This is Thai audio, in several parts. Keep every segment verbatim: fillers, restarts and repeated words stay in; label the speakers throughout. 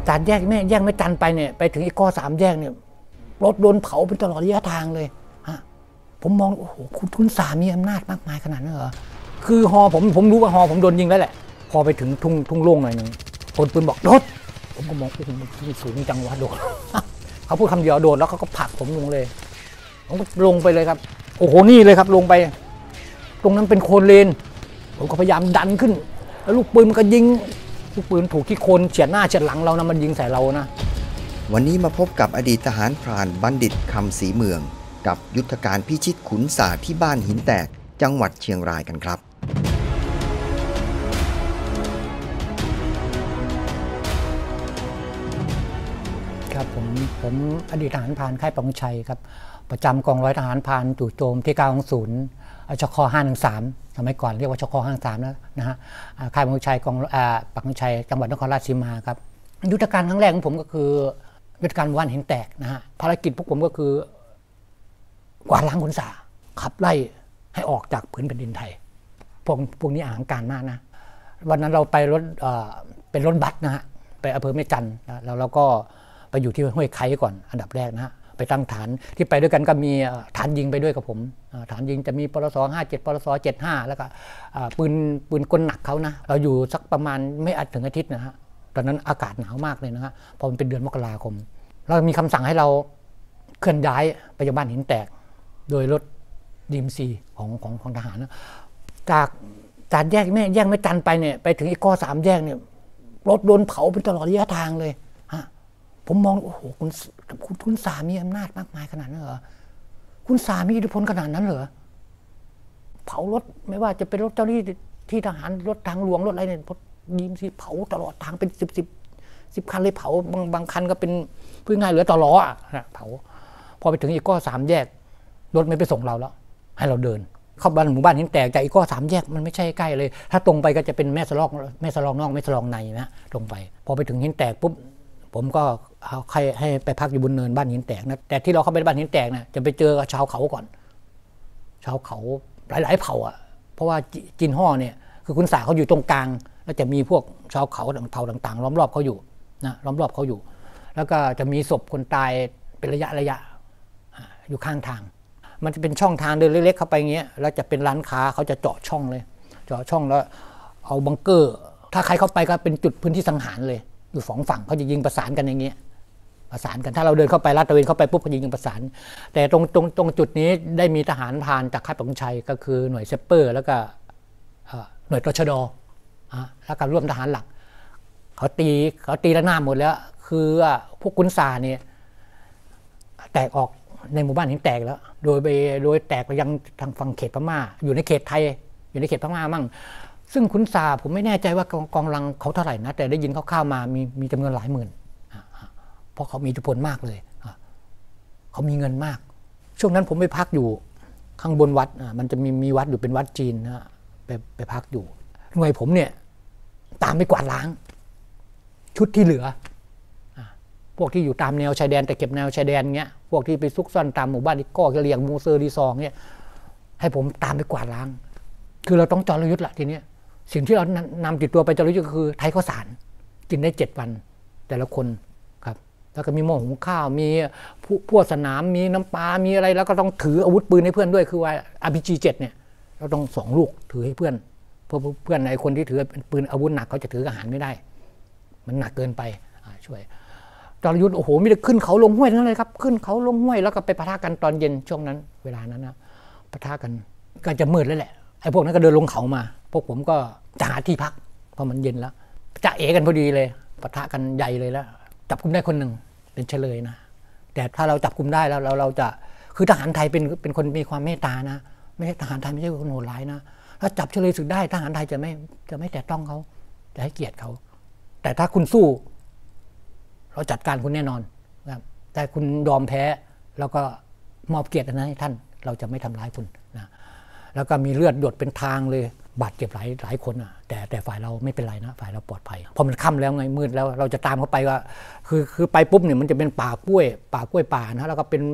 Speaker 1: สามแยกแม่แยกไม่จันไปเนี่ยไปถึงอีกก้อสามแยกเนี่ยรถโดนเผาเป็นตลอดระยะทางเลยฮะผมมองโอ้โหคุณคุณสามีอำนาจมากมายขนาดนั้นเหรอคือฮอผมผมรู้ว่าฮอผมโดนยิงแล้วแหละพอไปถึงทุ่งทุ่งโล่งหน่อยนึงคนปืนบอกโดดผมก็มองโอ้โหมันสูงจังวะโดดเขาพูดคำเดียวโดดแล้วเขาก็ผลักผมลงเลยผมก็ลงไปเลยครับโอ้โหนี่เลยครับลงไปตรงนั้นเป็นโคลนเลนผมก็พยายามดันขึ้นแล้วลูกปืนมันก็ยิงลูกปืนถูกที่โคนเฉียดหน้าเฉียดหลังเรานะมันยิงใส่เรานะ
Speaker 2: วันนี้มาพบกับอดีตทหารพรานบัณฑิตคำศรีเมืองกับยุทธการพิชิตขุนสาที่บ้านหินแตกจังหวัดเชียงรายกันครับ
Speaker 1: ครับผมผมอดีตทหารพรานค่ายปังชัยครับประจำกองร้อยทหารพรานจู่โจมที่เก้าของศูนย์ชคห้าหนึ่งสามสมัยก่อนเรียกว่าชคห้าสามแล้วนะฮะค่ายปังชัยกองปังชัยจังหวัดนครราชสีมาครับยุทธการครั้งแรกของผมก็คือยุทธการว่านหินแตกนะฮะภารกิจพวกผมก็คือกวาดล้างขุนสาขับไล่ให้ออกจากผืนแผ่นดินไทยพวกพวกนี้อาหารการมากนะวันนั้นเราไปรถเป็นรถบัสนะฮะไปอำเภอแม่จันทร์แล้วเราก็ไปอยู่ที่ห้วยไคก่อนอันดับแรกนะฮะไปตั้งฐานที่ไปด้วยกันก็มีฐานยิงไปด้วยกับผมฐานยิงจะมีปรสห้าเจ็ดปรสเจ็ดห้าแล้วก็ปืนปืนกลหนักเขานะเราอยู่สักประมาณไม่อาจถึงอาทิตย์นะฮะตอนนั้นอากาศหนาวมากเลยนะฮะพอมันเป็นเดือนมกราคมเรามีคำสั่งให้เราเคลื่อนย้ายไปยังบ้านหินแตกโดยรถดีมซีของของของทหารนะจากจากแยกแม่แยกไม่จันไปเนี่ยไปถึงอีกก้อสามแยกเนี่ยรถโดนเผาเป็นตลอดระยะทางเลยฮะผมมองโอ้โหคุณคุณคุณสามีอำนาจมากมายขนาดนั้นเหรอคุณสามีอิทธิพลขนาดนั้นเหรอเผารถไม่ว่าจะเป็นรถเจ้าหน้าที่ที่ทหารรถทางหลวงรถอะไรเนี่ยยิงสิเผาตลอดทางเป็นสิบสิบสิบคันเลยเผาบางบางคันก็เป็นพูดง่ายเหลือต่อล้ออ่ะเผาพอไปถึงอีกก้อสามแยกรถไม่ไปส่งเราแล้วให้เราเดินเข้าบ้านหมู่บ้านหินแตกจากอีกก้อสามแยกมันไม่ใช่ใกล้เลยถ้าตรงไปก็จะเป็นแม่สลองแม่สลองนอกแม่สลองในนะตรงไปพอไปถึงหินแตกปุ๊บผมก็เอาใครให้ไปพักอยู่บนเนินบ้านหินแตกนะแต่ที่เราเข้าไปบ้านหินแตกนะจะไปเจอชาวเขาก่อนชาวเขาหลายๆเผ่าอ่ะเพราะว่าจินห่อเนี่ยคือคุณสาเขาอยู่ตรงกลางแล้วจะมีพวกชาวเขาเผ่าต่างๆล้อมรอบเขาอยู่นะล้อมรอบเขาอยู่แล้วก็จะมีศพคนตายเป็นระยะระยะอยู่ข้างทางมันจะเป็นช่องทางเดินเล็กๆเข้าไปเงี้ยแล้วจะเป็นร้านค้าเขาจะเจาะช่องเลยเจาะช่องแล้วเอาบังเกอร์ถ้าใครเข้าไปก็เป็นจุดพื้นที่สังหารเลยอยู่สองฝั่งเขาจะยิงประสานกันอย่างเงี้ยประสานกันถ้าเราเดินเข้าไปลาดตระเวนเข้าไปปุ๊บเขายิงประสานแต่ตรงตรงตรงจุดนี้ได้มีทหารพรานจากค่ายปังชัยก็คือหน่วยเซปเปอร์แล้วก็หน่วยตชดแล้วก็ร่วมทหารหลักเขาตีเขาตีระนาบหมดแล้วคือพวกกุนซาเนี่ยแตกออกในหมู่บ้านหินแตกแล้วโดยไปโดยแตกไปยังทางฝั่งเขตพม่าอยู่ในเขตไทยอยู่ในเขตพม่ามั่งซึ่งขุนซาผมไม่แน่ใจว่ากองกองรังเขาเท่าไหร่นะแต่ได้ยินเขาเข้ามามีมีจำนวนหลายหมื่นเพราะเขามีอิทธิพลมากเลยเขามีเงินมากช่วงนั้นผมไปพักอยู่ข้างบนวัดมันจะมีมีวัดอยู่เป็นวัดจีนนะไปไปพักอยู่หน่วยผมเนี่ยตามไปกวาดล้างชุดที่เหลือพวกที่อยู่ตามแนวชายแดนแต่เก็บแนวชายแดนเงี้ยพวกที่ไปซุกซ่อนตามหมู่บ้านที่ก่อเรียงมูเซอร์รีซองเนี่ยให้ผมตามไปกวาดล้างคือเราต้องจรยุทธ์ละทีนี้สิ่งที่เรานำติดตัวไปจรยุทธ์ก็คือไทยข้าวสารกินได้เจ็ดวันแต่ละคนครับแล้วก็มีหม้อหุงข้าวมีพวกสนามมีน้ำปลามีอะไรแล้วก็ต้องถืออาวุธปืนให้เพื่อนด้วยคือว่า อาร์ พี จี เจ็ดเนี่ยเราต้องสองลูกถือให้เพื่อนเพราะเพื่อนไอ้คนที่ถือปืนอาวุธหนักเขาจะถืออาหารไม่ได้มันหนักเกินไปช่วยจรยุทธ์โอ้โหมีแต่ขึ้นเขาลงห้วยนั่นเลยครับขึ้นเขาลงห้วยแล้วก็ไปปะทะกันตอนเย็นช่วงนั้นเวลานั้นนะปะทะกันก็จะมืดแล้วแหละไอ้พวกนั้นก็เดินลงเขามาพวกผมก็จะหาที่พักเพราะมันเย็นแล้วจะเอกันพอดีเลยปะทะกันใหญ่เลยแล้วจับกุมได้คนหนึ่งเป็นเฉลยนะแต่ถ้าเราจับกุมได้แล้วเราเราจะคือทหารไทยเป็นเป็นคนมีความเมตตานะไม่ใช่ทหารไทยไม่ใช่คนโหดร้ายนะถ้าจับเฉลยศึกได้ทหารไทยจะไม่จะไม่แตะต้องเขาจะให้เกียรติเขาแต่ถ้าคุณสู้เราจัดการคุณแน่นอนนะครับแต่คุณยอมแพ้แล้วก็มอบเกียรตินั้นให้ท่านเราจะไม่ทำร้ายคุณนะแล้วก็มีเลือดหยดเป็นทางเลยบาดเจ็บหลายหลายคนอ่ะแต่แต่ฝ่ายเราไม่เป็นไรนะฝ่ายเราปลอดภัยพอมันค่ำแล้วไงมืดแล้วเราจะตามเขาไปว่าคือคือไปปุ๊บเนี่ยมันจะเป็นป่ากล้วยป่ากล้วยป่านะแล้วก็เป็น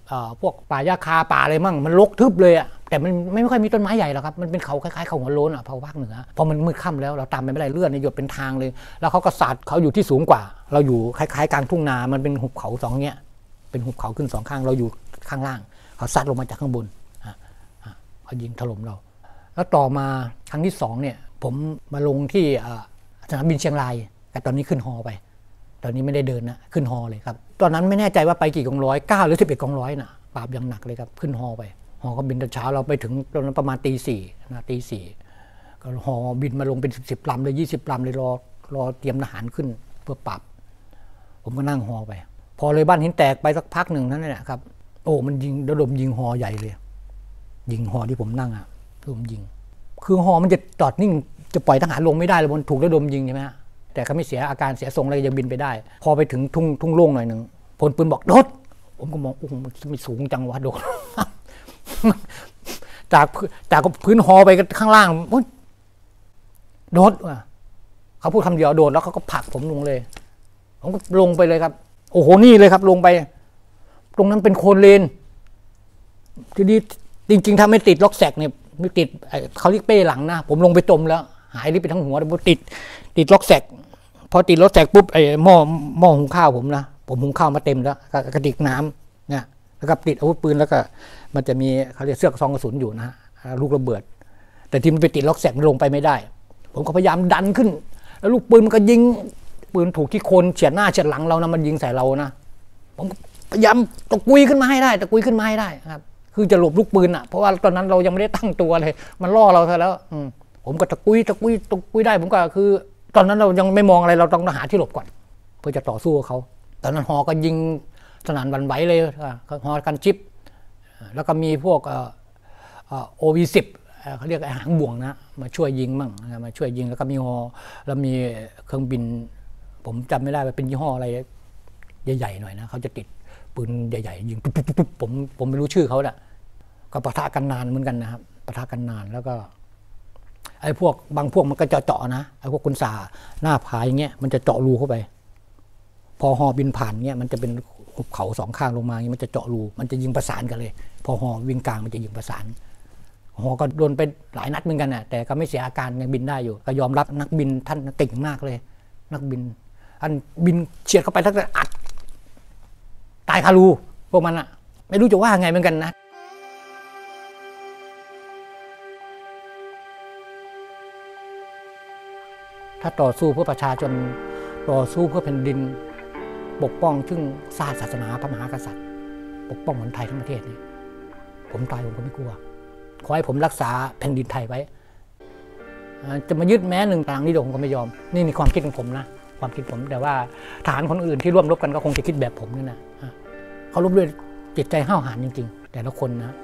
Speaker 1: พวกป่าหญ้าคาป่าอะไรมั่งมันรกทึบเลยอ่ะแต่มันไม่ค่อยมีต้นไม้ใหญ่หรอกครับมันเป็นเขาคล้ายๆเขาหัวโล้นอ่ะภาคเหนือพอมันมืดค่ำแล้วเราตามไปไม่ได้เลื่อนในหยดเป็นทางเลยแล้วเขาก็สาดเขาอยู่ที่สูงกว่าเราอยู่คล้ายๆกลางทุ่งนามันเป็นหุบเขาสองเนี้ยเป็นหุบเขาขึ้นสองข้างเราอยู่ข้างล่างเขาซัดลงมาจากข้างบนเขายิงถล่มเราแล้วต่อมาครั้งที่สองเนี่ยผมมาลงที่สนามบินเชียงรายแต่ตอนนี้ขึ้นฮอไปตอนนี้ไม่ได้เดินนะขึ้นฮอเลยครับตอนนั้นไม่แน่ใจว่าไปกี่กองร้อยเก้าหรือสิบเอ็ดกองร้อยนะปราบอย่างหนักเลยครับขึ้นฮอไปฮอก็บินตอนเช้าเราไปถึงตอนนั้นประมาณตีสี่นะตีสี่ก็ฮอบินมาลงเป็นสิบสิบลำเลยยี่สิบลำเลยรอรอเตรียมทหารขึ้นเพื่อปราบผมก็นั่งฮอไปพอเลยบ้านหินแตกไปสักพักหนึ่งนั่นแหละครับโอ้มันยิงระดมยิงฮอใหญ่เลยยิงฮอที่ผมนั่งอ่ะระดมยิงคือฮอมันจะจอดนิ่งจะปล่อยทหารลงไม่ได้เลยมันถูกระดมยิงใช่ไหมฮะแต่เขาไม่เสียอาการเสียทรงอะไรยังบินไปได้พอไปถึงทุ่งทุ่งโล่งหน่อยหนึ่งพลปืนบอกโดดผมก็มองโอ้โหมันไม่สูงจังวะโดดจากจากพื้นฮอไปข้างล่างโดดว่ะเขาพูดคำเดียวโดดแล้วเขาก็ผลักผมลงเลยผมก็ลงไปเลยครับโอ้โหนี่เลยครับลงไปตรงนั้นเป็นโคลนเลนทีนี้จริงๆถ้าไม่ติดล็อกแซกเนี่ยไม่ติดเขาเรียกเป้หลังนะผมลงไปจมแล้วหายริบไปทั้งหัวแต่ติดติดล็อกแซกพอติดล็อกแซกปุ๊บไอ้หม้อหม้อหุงข้าวผมนะผมหุงข้าวมาเต็มแล้วกระดิกน้ำเนี่ยแล้วก็ติดอาวุธปืนแล้วก็มันจะมีเขาเรียกเสื้อกซองกระสุนอยู่นะลูกระเบิดแต่ที่มันไปติดล็อกแซกลงไปไม่ได้ผมก็พยายามดันขึ้นแล้วลูกปืนมันก็ยิงปืนถูกที่โคนเฉียดหน้าเฉียดหลังเรานะมันยิงใส่เรานะผมพยายามตะกุยขึ้นมาให้ได้ตะกุยขึ้นมาให้ได้ครับคือจะหลบลูกปืนอ่ะเพราะว่าตอนนั้นเรายังไม่ได้ตั้งตัวเลยมันล่อเราซะแล้วผมก็ตะกุยตะกุยตะกุยได้ผมก็คือตอนนั้นเรายังไม่มองอะไรเราต้องหาที่หลบก่อนเพื่อจะต่อสู้กับเขาตอนนั้นฮอก็ยิงสนั่นหวั่นไหวเลยฮอกันชิปแล้วก็มีพวกโอวีสิบเขาเรียกหางบ่วงนะมาช่วยยิงมั่งมาช่วยยิงแล้วก็มีฮอแล้วมีเครื่องบินผมจำไม่ได้ว่าเป็นยี่ห้ออะไรใหญ่ๆหน่อยนะเขาจะติดปืนใหญ่ๆยิงปุ๊บปุ๊บปุ๊บผมผมไม่รู้ชื่อเขาแหละก็ปะทะกันนานเหมือนกันนะครับปะทะกันนานแล้วก็ไอ้พวกบางพวกมันก็เจาะๆนะไอ้พวกคุณสาหน้าผาอย่างเงี้ยมันจะเจาะรูเข้าไปพอฮอบินผ่านเงี้ยมันจะเป็นหุบเขาสองข้างลงมามันจะเจาะรูมันจะยิงประสานกันเลยพอฮอวิ่งกลางมันจะยิงประสานฮอก็โดนไปหลายนัดเหมือนกันนะแต่ก็ไม่เสียอาการยังบินได้อยู่ก็ยอมรับนักบินท่านเก่งมากเลยนักบินอันบินเฉียดเข้าไปทั้งแต่อัดตายคารูพวกมันอะไม่รู้จะว่าไงเหมือนกันนะถ้าต่อสู้เพื่อประชาชนต่อสู้เพื่อแผ่นดินปกป้องซึ่งศาสตร์ศาสนาพระมหากษัตริย์ปกป้องคนไทยทั้งประเทศนี่ผมตายผมก็ไม่กลัวขอให้ผมรักษาแผ่นดินไทยไว้จะมายึดแม้หนึ่งตารางนิยมผมก็ไม่ยอมนี่ในความคิดของผมนะความคิดผมแต่ว่าทหารคนอื่นที่ร่วมรบกันก็คงจะคิดแบบผมนี่นะเขารบด้วยจิตใจห้าวหาญจริงๆแต่ละคนนะ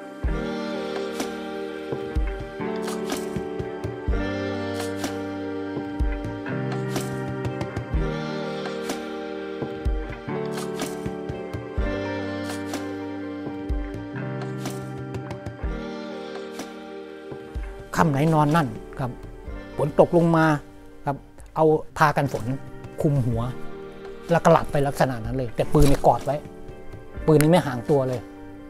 Speaker 1: ค่ำไหนนอนนั่นครับฝนตกลงมาครับเอาพากันฝนคุมหัวแล้วก็หลับไปลักษณะนั้นเลยแต่ปืนนี่กอดไว้ปืนนี่ไม่ห่างตัวเลย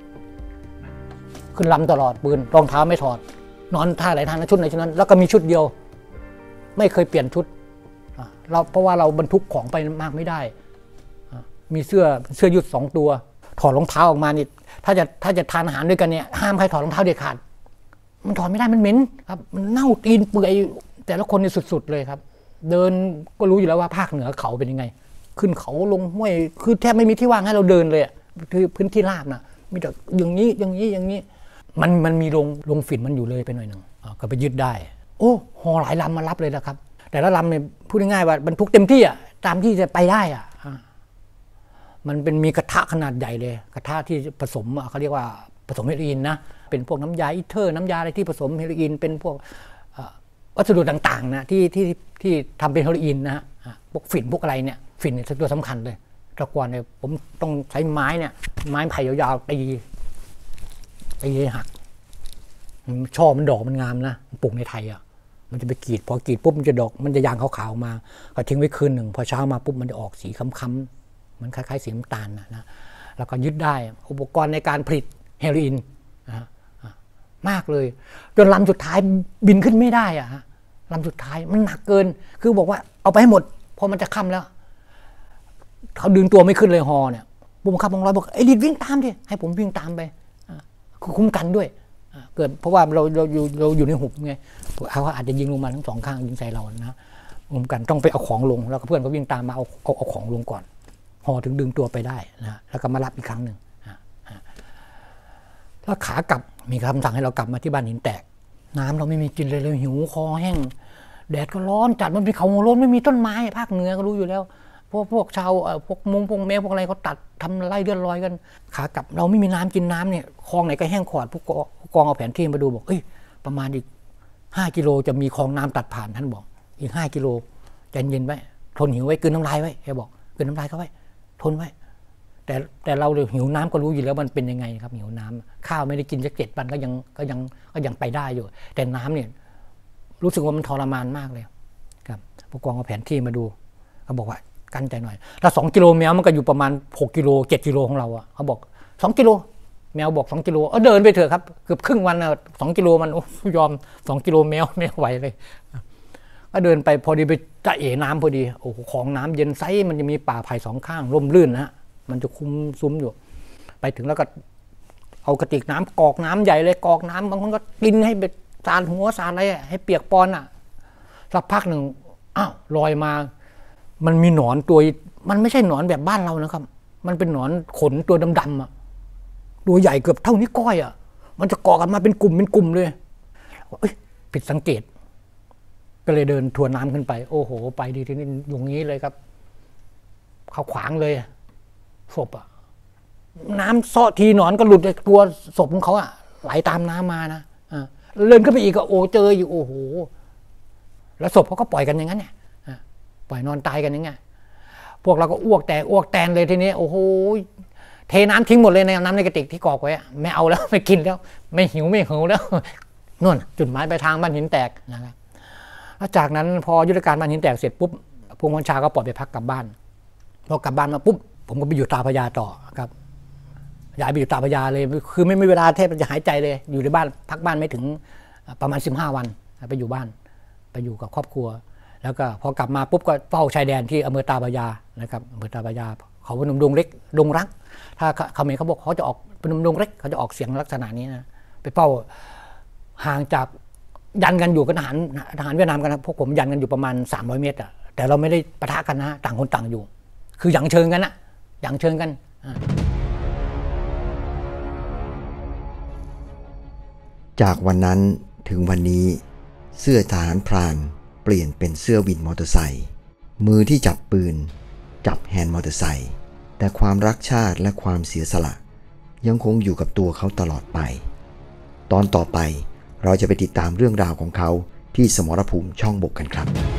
Speaker 1: ขึ้นลำตลอดปืนรองเท้าไม่ถอดนอนท่าไหนท่านั้นชุดไหนชุดนั้นแล้วก็มีชุดเดียวไม่เคยเปลี่ยนชุดเราเพราะว่าเราบรรทุกของไปมากไม่ได้มีเสื้อเสื้อยืดสองตัวถอดรองเท้าออกมานี่ถ้าจะถ้าจะทานอาหารด้วยกันเนี่ยห้ามใครถอดรองเท้าเด็ดขาดมันถอดไม่ได้มันเหม็นครับมันเน่าตีนเปื่อยแต่ละคนนี่สุดๆเลยครับเดินก็รู้อยู่แล้วว่าภาคเหนือเขาเป็นยังไงขึ้นเขาลงห้วยคือแทบไม่มีที่ว่างให้เราเดินเลยคือพื้นที่ราบนะมีแต่อย่างนี้อย่างนี้อย่างนี้มันมันมีลงลงฝิ่นมันอยู่เลยไปหน่อยหนึ่งก็ไปยึดได้โอ้ฮอหลายลำมารับเลยนะครับแต่ละลำเนี่ยพูดง่ายๆว่าบรรทุกเต็มที่อ่ะตามที่จะไปได้อ่ะมันเป็นมีกระทะขนาดใหญ่เลยกระทะที่ผสมเขาเรียกว่าผสมเฮโรอีนนะเป็นพวกน้ำยาอีเทอร์น้ำยาอะไรที่ผสมเฮโรอีนเป็นพวกวัสดุต่างๆนะที่ที่ที่ทำเป็นเฮโรอีนนะฮะพวกฝิ่นพวกอะไรเนี่ยฝิ่นเนี่ยตัวสำคัญเลยตะกอนเนี่ยผมต้องใช้ไม้เนี่ยไม้ไผ่ยาวๆตีตีให้หักช่อมันดอกมันงามนะปลูกในไทยอ่ะมันจะไปกรีดพอกรีดปุ๊บมันจะดอกมันจะยางขาวๆมาก็ทิ้งไว้คืนหนึ่งพอเช้ามาปุ๊บมันจะออกสีค้ำๆมันคล้ายๆสีน้ำตาลนะนะแล้วก็ยึดได้อุปกรณ์ในการผลิตเฮโรอีนนะมากเลยจนลำสุดท้ายบินขึ้นไม่ได้อะฮะลำสุดท้ายมันหนักเกินคือบอกว่าเอาไปให้หมดพอมันจะค่ำแล้วเขาดึงตัวไม่ขึ้นเลยฮอเนี่ยผู้บังคับกองร้อยบอกไอ้ดิดวิ่งตามดิให้ผมวิ่งตามไปคุ้มกันด้วยเกิดเพราะว่าเราเราอยู่เราอยู่ในหุบไงเขาอาจจะยิงลงมาทั้งสองข้างยิงใส่เรานะคุ้มกันต้องไปเอาของลงแล้วก็เพื่อนก็วิ่งตามมาเอาเอาเอาของลงก่อนฮอถึงดึงตัวไปได้นะแล้วก็มารับอีกครั้งหนึ่งแล้วขากลับมีคำสั่งให้เรากลับมาที่บ้านหินแตกน้ำเราไม่มีกินเลยเลยหิวคอแห้งแดดก็ร้อนจัดมันเป็นเขาโล้นไม่มีต้นไม้ภาคเหนือก็รู้อยู่แล้วพวกพวกชาวพวกมุงพวกแมวพวกอะไรเขาตัดทำไร่เดือดร้อยกันขากลับเราไม่มีน้ำกินน้ำเนี่ยคลองไหนก็แห้งขอดพวกกองเอาแผนที่มาดูบอกเอ้ยประมาณอีกห้ากิโลจะมีคลองน้ำตัดผ่านท่านบอกอีกห้ากิโลใจเย็นไว้ทนหิวไว้กลืนน้ำลายไว้แกบอกกลืนน้ำลายเขาไว้ทนไว้แต่แต่เราเลยหิวน้ำก็รู้อยู่แล้วมันเป็นยังไงครับหิวน้ำข้าวไม่ได้กินสักเจ็ดวันก็ยังก็ยังก็ยังไปได้อยู่แต่น้ำเนี่ยรู้สึกว่ามันทรมานมากเลยครับผู้กองเอาแผนที่มาดูเขาบอกว่ากันใจหน่อยถ้าสองกิโลแมวมันก็อยู่ประมาณหกกิโลเจ็ดกิโลของเราอะเขาบอกสองกิโลแมวบอกสองกิโลเออเดินไปเถอะครับเกือบครึ่งวันอะสองกิโลมันยอมสองกิโลแมวไม่ไหวเลยก็เดินไปพอดีไปจะเอ๋น้ำพอดีโอ้โหของน้ำเย็นไซมันจะมีป่าไผ่สองข้างร่มรื่นนะฮะมันจะคุ้มซุ้มอยู่ไปถึงแล้วก็เอากระติกน้ำกอกน้ำใหญ่เลยกอกน้ำบางคนก็กินให้เบ็ดสาดหัวสาดอะไรให้เปียกปอนอ่ะสักพักหนึ่งอ้าวลอยมามันมีหนอนตัวมันไม่ใช่หนอนแบบบ้านเรานะครับมันเป็นหนอนขนตัวดำๆอ่ะตัวใหญ่เกือบเท่านี้ก้อยอ่ะมันจะเกาะกันมาเป็นกลุ่มเป็นกลุ่มเลยเอ้ยผิดสังเกตก็เลยเดินทวนน้ำขึ้นไปโอ้โหไปดีทีนี้อย่างนี้เลยครับเขาขวางเลยศพอ่ะน้ำซ้อทีหนอนก็หลุดจากตัวศพของเขาอ่ะไหลตามน้ำมานะอ่าเลื่อนขึ้นไปอีกก็โอ้เจออยู่โอ้โหแล้วศพเขาก็ปล่อยกันอย่างนั้นเนี่ยปล่อยนอนตายกันอย่างเงี้ยพวกเราก็อ้วกแต่อ้วกแตนเลยทีนี้โอ้โหเทน้ำทิ้งหมดเลยในน้ำในกระติกที่กอกไว้ไม่เอาแล้วไม่กินแล้วไม่หิวไม่หิวแล้วนู่นจุดหมายปลายทางบ้านหินแตกนะครับแล้วจากนั้นพอยุทธการบ้านหินแตกเสร็จปุ๊บผู้บัญชาก็ปล่อยไปพักกลับบ้านพอกลับบ้านมาปุ๊บผมก็ไปอยู่ตาพญาต่อครับย้ายไปอยู่ตาพญาเลยคือไม่มีเวลาแทบจะหายใจเลยอยู่ในบ้านพักบ้านไม่ถึงประมาณสิบห้าวันไปอยู่บ้านไปอยู่กับครอบครัวแล้วก็พอกลับมาปุ๊บก็เฝ้าชายแดนที่อำเภอตาพญานะครับอำเภอตาพญาเขาพนมดงเล็กดงรักถ้าเขาเมรเขาบอกเขาจะออกพนมดงเล็กเขาจะออกเสียงลักษณะนี้นะไปเฝ้าห่างจากยันกันอยู่กับทหารทหารเวียดนามกันนะพวกผมยันกันอยู่ประมาณสามร้อยเมตรอะแต่เราไม่ได้ปะทะกันนะต่างคนต่างอยู่คือหยั่งเชิงกันนะหยั่งเชิงกัน
Speaker 2: จากวันนั้นถึงวันนี้เสื้อทหารพรานเปลี่ยนเป็นเสื้อวินมอเตอร์ไซค์มือที่จับปืนจับแฮนด์มอเตอร์ไซค์แต่ความรักชาติและความเสียสละยังคงอยู่กับตัวเขาตลอดไปตอนต่อไปเราจะไปติดตามเรื่องราวของเขาที่สมรภูมิช่องบกกันครับ